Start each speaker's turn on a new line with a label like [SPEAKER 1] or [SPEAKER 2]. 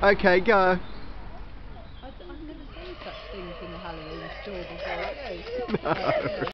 [SPEAKER 1] Okay, go.
[SPEAKER 2] I've never seen such things in the Halloween store before. It is.
[SPEAKER 1] No.